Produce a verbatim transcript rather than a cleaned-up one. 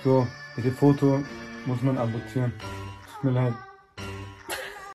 So, mit dem Foto muss man abortieren. Tut mir leid.